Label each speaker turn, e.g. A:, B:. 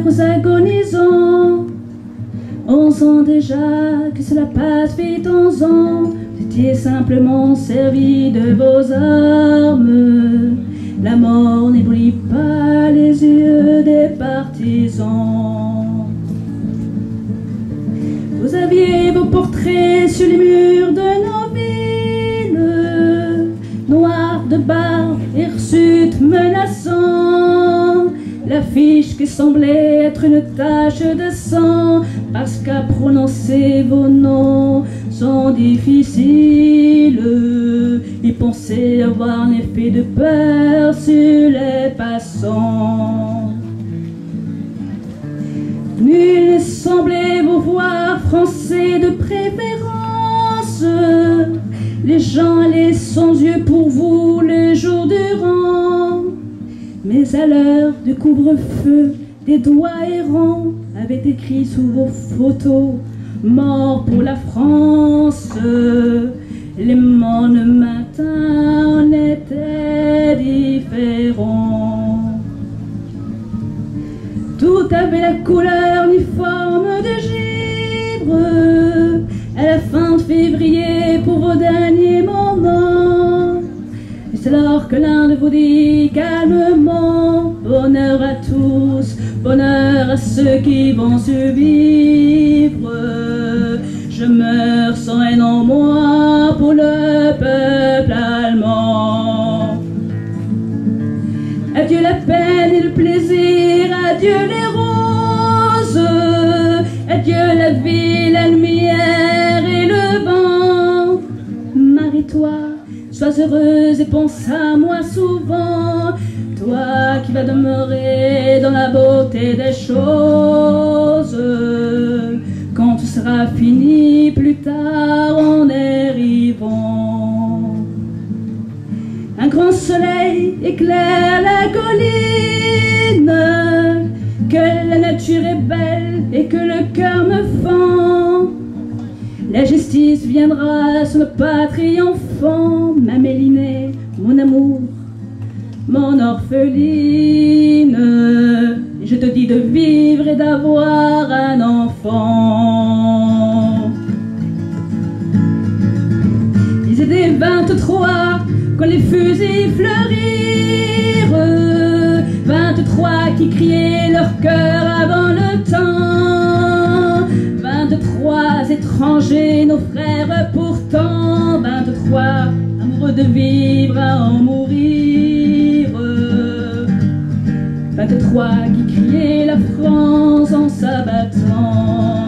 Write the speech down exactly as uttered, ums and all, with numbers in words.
A: pauvres agonisants. On sent déjà que cela passe vite en ans. Vous étiez simplement servi de vos armes. La mort n'éblouit pas les yeux des partisans. Vous aviez vos portraits sur les murs de nos villes, noirs de barbe, hirsutes menaçants. L'affiche qui semblait être une tache de sang, parce qu'à prononcer vos noms sont difficiles. Y penser avoir un effet de peur sur les passants. Nul ne semblait vous voir français de préférence. Les gens allaient sans yeux pour vous les jours durant. Mais à l'heure du couvre-feu, des doigts errants avaient écrit sous vos photos « Mort pour la France ». Les lendemain étaient différents. Tout avait la couleur uniforme de givre. À la fin de février, pour vos derniers moments, et c'est alors que l'un de vous dit calmement: bonheur à tous, bonheur à ceux qui vont survivre. Je meurs sans haine en moi pour le peuple allemand. Adieu la peine et le plaisir, adieu les roses, adieu la vie, la lumière et le vent. Marie-toi, sois heureuse et pense à moi souvent, toi qui vas demeurer dans la beauté des choses. Quand tout sera fini, plus tard en arrivant, un grand soleil éclaire la colline, que la nature est belle et que le cœur me fend. La justice viendra sur nos patries enfants, ma Mélinée, mon amour, mon orpheline. Je te dis de vivre et d'avoir un enfant. Ils étaient vingt-trois quand les fusils fleurirent, vingt-trois qui criaient leur cœur avant le temps, vingt-trois étrangers, nos frères pourtant, vingt-trois amoureux de vivre à en mourir, vingt-trois qui criaient la France en s'abattant.